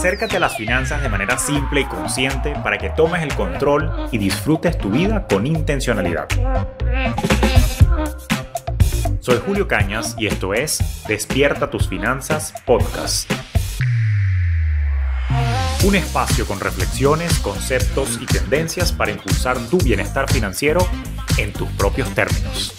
Acércate a las finanzas de manera simple y consciente para que tomes el control y disfrutes tu vida con intencionalidad. Soy Julio Cañas y esto es Despierta tus Finanzas Podcast. Un espacio con reflexiones, conceptos y tendencias para impulsar tu bienestar financiero en tus propios términos.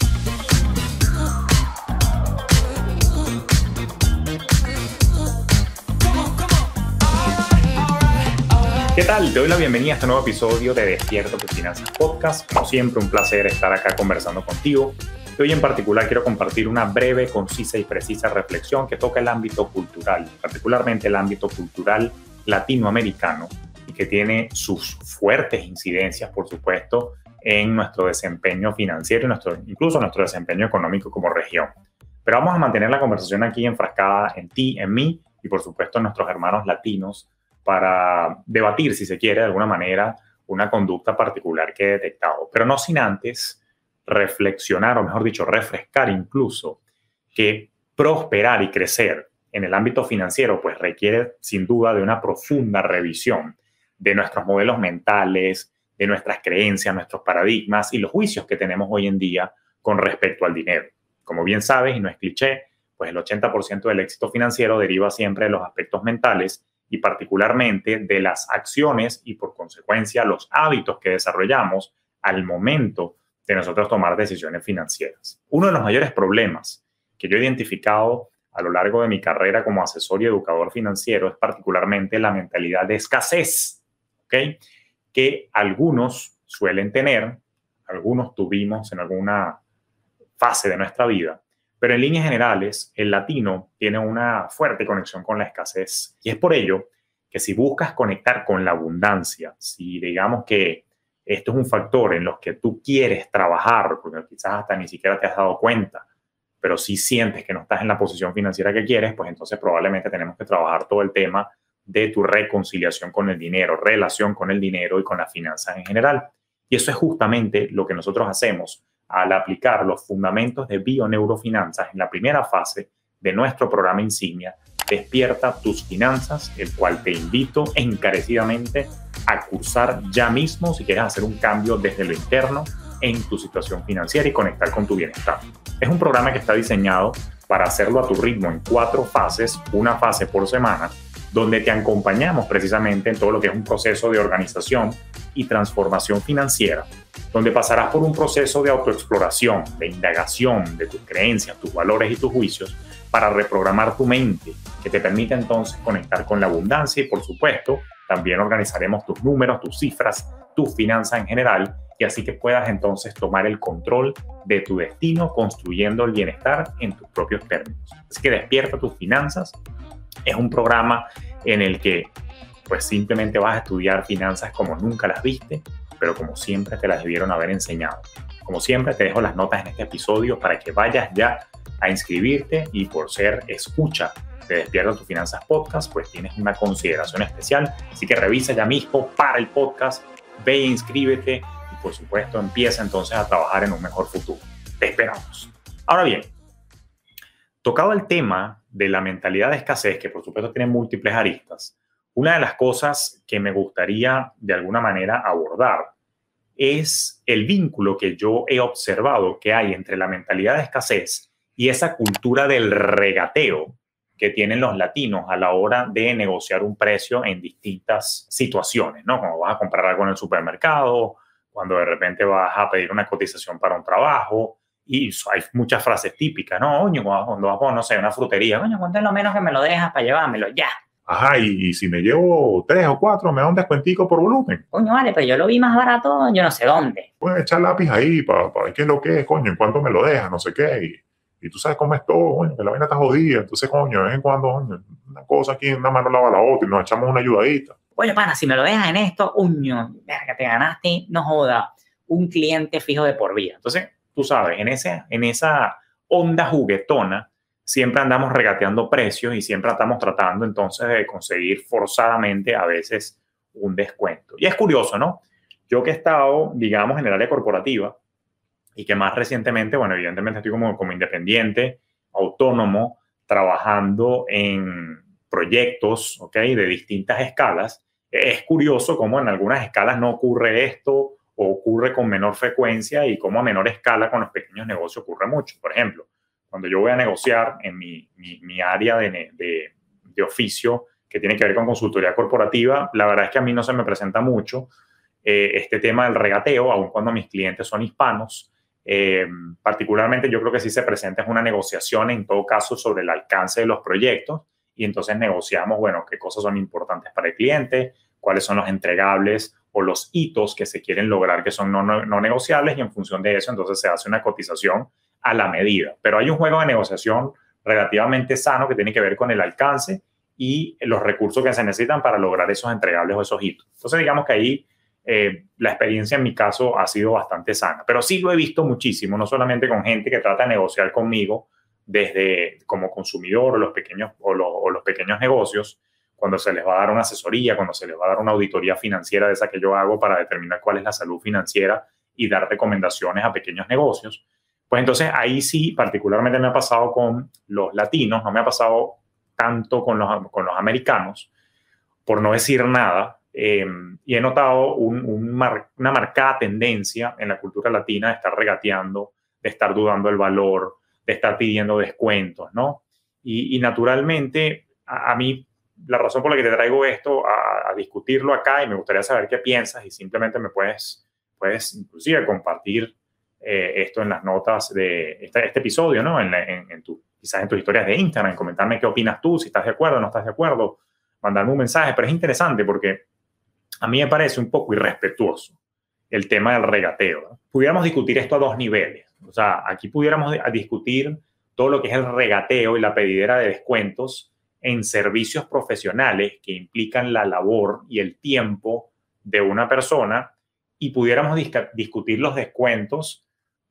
¿Qué tal? Te doy la bienvenida a este nuevo episodio de Despierta tus Finanzas Podcast. Como siempre, un placer estar acá conversando contigo. Hoy en particular quiero compartir una breve, concisa y precisa reflexión que toca el ámbito cultural, particularmente el ámbito cultural latinoamericano, y que tiene sus fuertes incidencias, por supuesto, en nuestro desempeño financiero y incluso nuestro desempeño económico como región. Pero vamos a mantener la conversación aquí enfrascada en ti, en mí y, por supuesto, en nuestros hermanos latinos, para debatir, si se quiere, de alguna manera, una conducta particular que he detectado. Pero no sin antes reflexionar, o mejor dicho, refrescar incluso, que prosperar y crecer en el ámbito financiero pues requiere sin duda de una profunda revisión de nuestros modelos mentales, de nuestras creencias, nuestros paradigmas y los juicios que tenemos hoy en día con respecto al dinero. Como bien sabes, y no es cliché, pues el 80% del éxito financiero deriva siempre de los aspectos mentales y particularmente de las acciones y por consecuencia los hábitos que desarrollamos al momento de nosotros tomar decisiones financieras. Uno de los mayores problemas que yo he identificado a lo largo de mi carrera como asesor y educador financiero es particularmente la mentalidad de escasez, ¿ok? Que algunos suelen tener, algunos tuvimos en alguna fase de nuestra vida, pero en líneas generales el latino tiene una fuerte conexión con la escasez y es por ello que si buscas conectar con la abundancia, si digamos que esto es un factor en los que tú quieres trabajar, porque quizás hasta ni siquiera te has dado cuenta, pero si sientes que no estás en la posición financiera que quieres, pues entonces probablemente tenemos que trabajar todo el tema de tu reconciliación con el dinero, relación con el dinero y con las finanzas en general. Y eso es justamente lo que nosotros hacemos al aplicar los fundamentos de bioneurofinanzas en la primera fase de nuestro programa insignia, Despierta tus Finanzas, el cual te invito encarecidamente a cursar ya mismo si quieres hacer un cambio desde lo interno en tu situación financiera y conectar con tu bienestar. Es un programa que está diseñado para hacerlo a tu ritmo en 4 fases, una fase por semana, donde te acompañamos precisamente en todo lo que es un proceso de organización y transformación financiera, donde pasarás por un proceso de autoexploración, de indagación de tus creencias, tus valores y tus juicios para reprogramar tu mente, que te permita entonces conectar con la abundancia y, por supuesto, también organizaremos tus números, tus cifras, tus finanzas en general y así que puedas entonces tomar el control de tu destino construyendo el bienestar en tus propios términos. Así que Despierta tus Finanzas es un programa en el que pues simplemente vas a estudiar finanzas como nunca las viste, pero como siempre te las debieron haber enseñado. Como siempre te dejo las notas en este episodio para que vayas ya a inscribirte y por ser escucha de Despierta tus Finanzas Podcast, pues tienes una consideración especial. Así que revisa ya mismo, para el podcast, ve e inscríbete y por supuesto empieza entonces a trabajar en un mejor futuro. Te esperamos. Ahora bien, tocado el tema de la mentalidad de escasez, que por supuesto tiene múltiples aristas, una de las cosas que me gustaría de alguna manera abordar es el vínculo que yo he observado que hay entre la mentalidad de escasez y esa cultura del regateo que tienen los latinos a la hora de negociar un precio en distintas situaciones, ¿no? Cuando vas a comprar algo en el supermercado, cuando de repente vas a pedir una cotización para un trabajo, y hay muchas frases típicas, ¿no? Oye, cuando vas a, no sé, una frutería, oye, ¿cuánto es lo menos que me lo dejas para llevármelo? Ya. Ajá, y si me llevo 3 o 4, me da un descuentico por volumen. Coño, vale, pero yo lo vi más barato, yo no sé dónde. Puedes echar lápiz ahí para ver qué es lo que es, coño, en cuánto me lo dejas, no sé qué. Y tú sabes cómo es todo, coño, que la vaina está jodida. Entonces, coño, de vez en cuando, coño, una cosa aquí, una mano lava la otra y nos echamos una ayudadita. Oye, pana, si me lo dejas en esto, uño, verga, te ganaste, no joda, un cliente fijo de por vida. Entonces, tú sabes, en esa onda juguetona, siempre andamos regateando precios y siempre estamos tratando entonces de conseguir forzadamente a veces un descuento. Y es curioso, ¿no? Yo que he estado, digamos, en el área corporativa y que más recientemente, bueno, evidentemente estoy como independiente, autónomo, trabajando en proyectos, ¿ok? De distintas escalas. Es curioso cómo en algunas escalas no ocurre esto o ocurre con menor frecuencia y cómo a menor escala con los pequeños negocios ocurre mucho. Por ejemplo, cuando yo voy a negociar en mi área de oficio que tiene que ver con consultoría corporativa, la verdad es que a mí no se me presenta mucho este tema del regateo, aun cuando mis clientes son hispanos. Particularmente yo creo que sí se presenta es una negociación en todo caso sobre el alcance de los proyectos y entonces negociamos, bueno, qué cosas son importantes para el cliente, cuáles son los entregables o los hitos que se quieren lograr que son no negociables y en función de eso entonces se hace una cotización a la medida. Pero hay un juego de negociación relativamente sano que tiene que ver con el alcance y los recursos que se necesitan para lograr esos entregables o esos hitos. Entonces digamos que ahí la experiencia en mi caso ha sido bastante sana, pero sí lo he visto muchísimo, no solamente con gente que trata de negociar conmigo desde como consumidor o los pequeños negocios, cuando se les va a dar una asesoría, cuando se les va a dar una auditoría financiera de esa que yo hago para determinar cuál es la salud financiera y dar recomendaciones a pequeños negocios. Pues entonces ahí sí, particularmente me ha pasado con los latinos, no me ha pasado tanto con los americanos, por no decir nada, y he notado una marcada tendencia en la cultura latina de estar regateando, de estar dudando del valor, de estar pidiendo descuentos, ¿no? Y naturalmente, a mí, la razón por la que te traigo esto a discutirlo acá, y me gustaría saber qué piensas, y simplemente me puedes inclusive compartir esto en las notas de este episodio, ¿no? Quizás en tus historias de Instagram, comentarme qué opinas tú, si estás de acuerdo o no estás de acuerdo, mandarme un mensaje, pero es interesante porque a mí me parece un poco irrespetuoso el tema del regateo, ¿no? Pudiéramos discutir esto a dos niveles. O sea, aquí pudiéramos discutir todo lo que es el regateo y la pedidera de descuentos en servicios profesionales que implican la labor y el tiempo de una persona y pudiéramos discutir los descuentos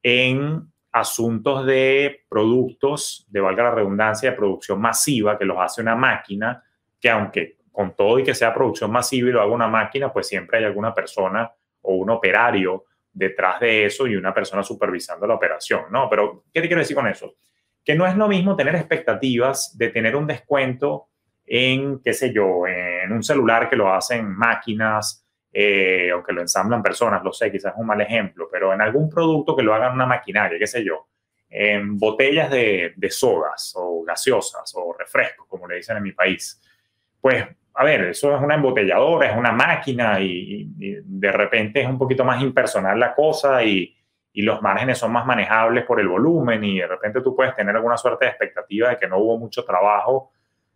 en asuntos de productos, de valga la redundancia, de producción masiva que los hace una máquina, que aunque con todo y que sea producción masiva y lo haga una máquina, pues siempre hay alguna persona o un operario detrás de eso y una persona supervisando la operación, ¿no? Pero, ¿qué te quiero decir con eso? Que no es lo mismo tener expectativas de tener un descuento en, qué sé yo, en un celular que lo hacen máquinas o que lo ensamblan personas, lo sé, quizás es un mal ejemplo, pero en algún producto que lo hagan una maquinaria, qué sé yo, en botellas de sodas o gaseosas o refrescos, como le dicen en mi país. Pues, a ver, eso es una embotelladora, es una máquina y de repente es un poquito más impersonal la cosa y los márgenes son más manejables por el volumen y de repente tú puedes tener alguna suerte de expectativa de que no hubo mucho trabajo,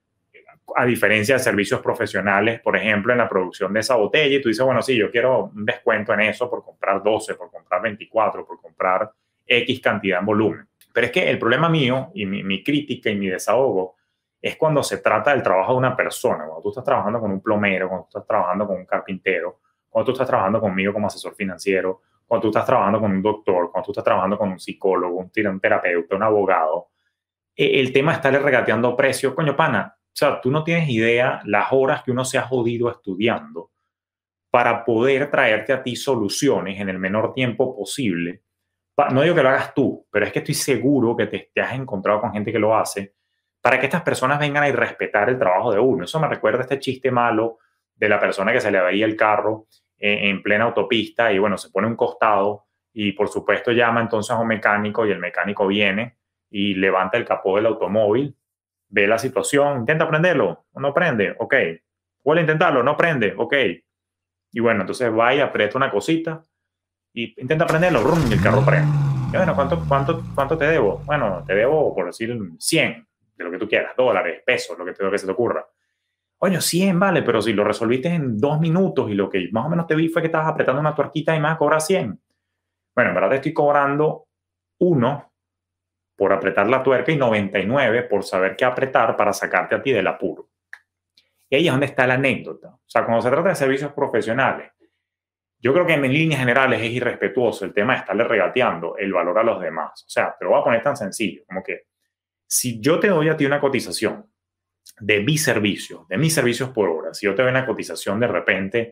a diferencia de servicios profesionales, por ejemplo, en la producción de esa botella y tú dices, bueno, sí, yo quiero un descuento en eso por comprar 12, por comprar 24, por comprar X cantidad en volumen. Pero es que el problema mío y mi crítica y mi desahogo es cuando se trata del trabajo de una persona, cuando tú estás trabajando con un plomero, cuando tú estás trabajando con un carpintero, cuando tú estás trabajando conmigo como asesor financiero, cuando tú estás trabajando con un doctor, cuando tú estás trabajando con un psicólogo, un terapeuta, un abogado. El tema es estarle regateando precios. Coño, pana, o sea, tú no tienes idea las horas que uno se ha jodido estudiando para poder traerte a ti soluciones en el menor tiempo posible. No digo que lo hagas tú, pero es que estoy seguro que te has encontrado con gente que lo hace para que estas personas vengan a irrespetar el trabajo de uno. Eso me recuerda a este chiste malo de la persona que se le avería el carro en plena autopista y, bueno, se pone a un costado y, por supuesto, llama entonces a un mecánico y el mecánico viene y levanta el capó del automóvil, ve la situación, intenta prenderlo, no prende, ok. Vuelve a intentarlo, no prende, ok. Y, bueno, entonces va y aprieta una cosita y intenta prenderlo, brum, y el carro prende. Y, bueno, ¿cuánto te debo? Bueno, te debo, por decir, 100, de lo que tú quieras, dólares, pesos, lo que se te ocurra. Oye, 100, vale, pero si lo resolviste en 2 minutos y lo que más o menos te vi fue que estabas apretando una tuerquita y me vas a cobrar 100. Bueno, en verdad te estoy cobrando 1 por apretar la tuerca y 99 por saber qué apretar para sacarte a ti del apuro. Y ahí es donde está la anécdota. O sea, cuando se trata de servicios profesionales, yo creo que en líneas generales es irrespetuoso el tema de estarle regateando el valor a los demás. O sea, te lo voy a poner tan sencillo como que si yo te doy a ti una cotización de mis servicios por hora, si yo te doy una cotización de repente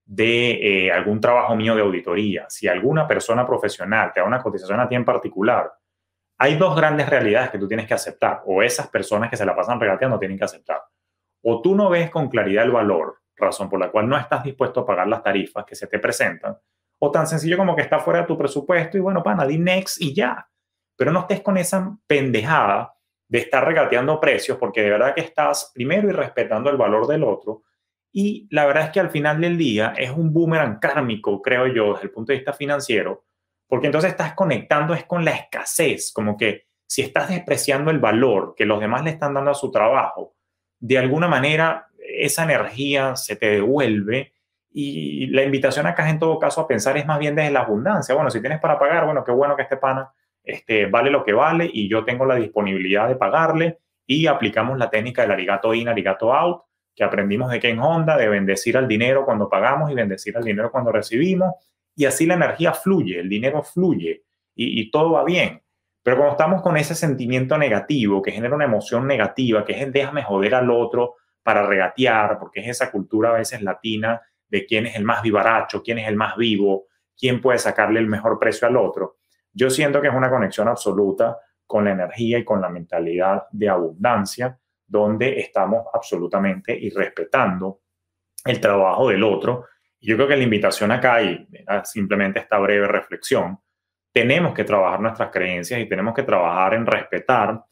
de algún trabajo mío de auditoría, si alguna persona profesional te da una cotización a ti en particular, hay dos grandes realidades que tú tienes que aceptar, o esas personas que se la pasan regateando tienen que aceptar. o tú no ves con claridad el valor, razón por la cual no estás dispuesto a pagar las tarifas que se te presentan, o tan sencillo como que está fuera de tu presupuesto y bueno, pana, di next y ya. Pero no estés con esa pendejada de estar regateando precios, porque de verdad que estás primero irrespetando el valor del otro, y la verdad es que al final del día es un boomerang kármico, creo yo, desde el punto de vista financiero, porque entonces estás conectando es con la escasez, como que si estás despreciando el valor que los demás le están dando a su trabajo, de alguna manera esa energía se te devuelve. Y la invitación acá en todo caso a pensar es más bien desde la abundancia. Bueno, si tienes para pagar, bueno, qué bueno que este pana vale lo que vale y yo tengo la disponibilidad de pagarle, y aplicamos la técnica del arigato in, arigato out, que aprendimos de Ken Honda, de bendecir al dinero cuando pagamos y bendecir al dinero cuando recibimos, y así la energía fluye, el dinero fluye y todo va bien. Pero cuando estamos con ese sentimiento negativo que genera una emoción negativa, que es déjame joder al otro para regatear, porque es esa cultura a veces latina de quién es el más vivaracho, quién es el más vivo, quién puede sacarle el mejor precio al otro. Yo siento que es una conexión absoluta con la energía y con la mentalidad de abundancia, donde estamos absolutamente irrespetando el trabajo del otro. Y yo creo que la invitación acá, y simplemente esta breve reflexión, tenemos que trabajar nuestras creencias y tenemos que trabajar en respetar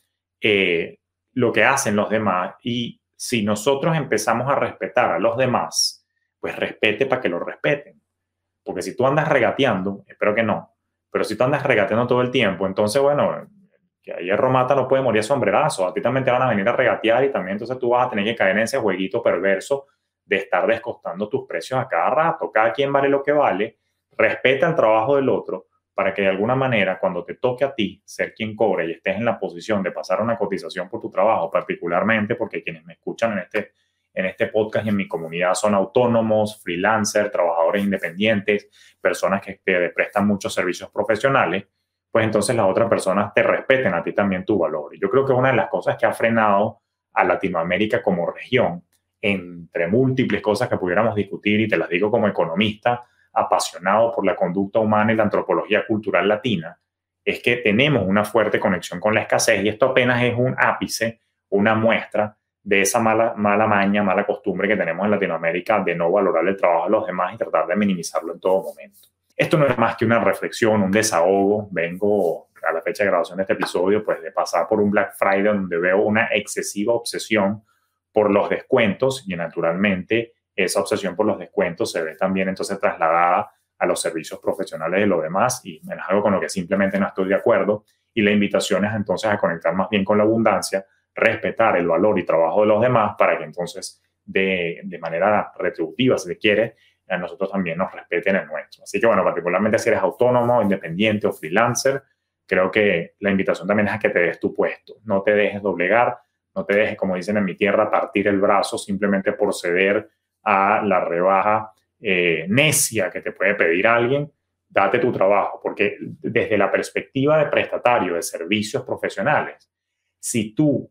lo que hacen los demás. Y si nosotros empezamos a respetar a los demás, pues respete para que lo respeten. Porque si tú andas regateando, espero que no, pero si tú andas regateando todo el tiempo, entonces, bueno, que a hierro mata no puede morir a sombrerazo. A ti también te van a venir a regatear y también entonces tú vas a tener que caer en ese jueguito perverso de estar descostando tus precios a cada rato. Cada quien vale lo que vale. Respeta el trabajo del otro para que de alguna manera cuando te toque a ti ser quien cobre y estés en la posición de pasar una cotización por tu trabajo, particularmente porque quienes me escuchan en este podcast y en mi comunidad son autónomos, freelancers, trabajadores independientes, personas que te prestan muchos servicios profesionales, pues entonces las otras personas te respeten a ti también tu valor. Y yo creo que una de las cosas que ha frenado a Latinoamérica como región, entre múltiples cosas que pudiéramos discutir, y te las digo como economista apasionado por la conducta humana y la antropología cultural latina, es que tenemos una fuerte conexión con la escasez, y esto apenas es un ápice, una muestra de esa mala maña, mala costumbre que tenemos en Latinoamérica de no valorar el trabajo de los demás y tratar de minimizarlo en todo momento. Esto no es más que una reflexión, un desahogo. Vengo a la fecha de grabación de este episodio pues de pasar por un Black Friday donde veo una excesiva obsesión por los descuentos, y naturalmente esa obsesión por los descuentos se ve también entonces trasladada a los servicios profesionales de los demás, y es algo con lo que simplemente no estoy de acuerdo. Y la invitación es entonces a conectar más bien con la abundancia, respetar el valor y trabajo de los demás para que entonces de manera retributiva, si se quiere, a nosotros también nos respeten el nuestro. Así que bueno, particularmente si eres autónomo, independiente o freelancer, creo que la invitación también es a que te des tu puesto. No te dejes doblegar, no te dejes, como dicen en mi tierra, partir el brazo simplemente por ceder a la rebaja necia que te puede pedir alguien. Date tu trabajo, porque desde la perspectiva de prestatario de servicios profesionales, si tú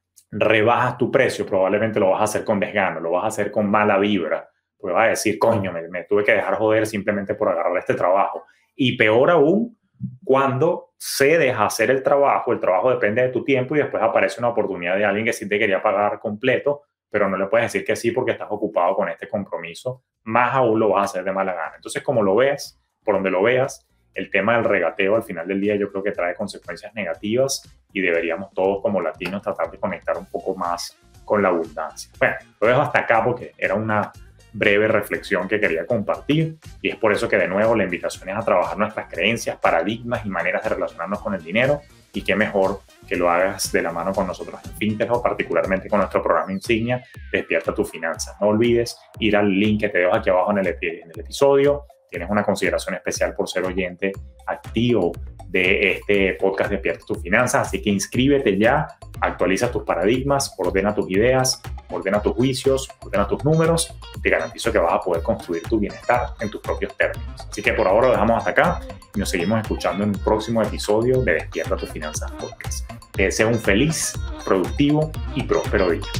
rebajas tu precio, probablemente lo vas a hacer con desgano, lo vas a hacer con mala vibra, pues vas a decir, coño, me tuve que dejar joder simplemente por agarrar este trabajo. Y peor aún, cuando cedes a hacer el trabajo depende de tu tiempo y después aparece una oportunidad de alguien que sí te quería pagar completo, pero no le puedes decir que sí porque estás ocupado con este compromiso, más aún lo vas a hacer de mala gana. Entonces, como lo veas, por donde lo veas, el tema del regateo al final del día yo creo que trae consecuencias negativas y deberíamos todos como latinos tratar de conectar un poco más con la abundancia. Bueno, lo dejo hasta acá porque era una breve reflexión que quería compartir, y es por eso que de nuevo la invitación es a trabajar nuestras creencias, paradigmas y maneras de relacionarnos con el dinero, y qué mejor que lo hagas de la mano con nosotros en Fintech, o particularmente con nuestro programa insignia Despierta tu Finanzas. No olvides ir al link que te dejo aquí abajo en el episodio. Tienes una consideración especial por ser oyente activo de este podcast Despierta tus Finanzas, así que inscríbete ya, actualiza tus paradigmas, ordena tus ideas, ordena tus juicios, ordena tus números. Te garantizo que vas a poder construir tu bienestar en tus propios términos. Así que por ahora lo dejamos hasta acá y nos seguimos escuchando en un próximo episodio de Despierta tus Finanzas Podcast. Te deseo un feliz, productivo y próspero día.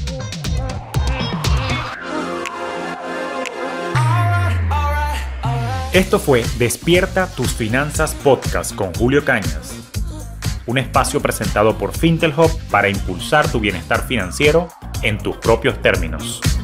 Esto fue Despierta tus Finanzas Podcast con Julio Cañas, un espacio presentado por Fintech Hub para impulsar tu bienestar financiero en tus propios términos.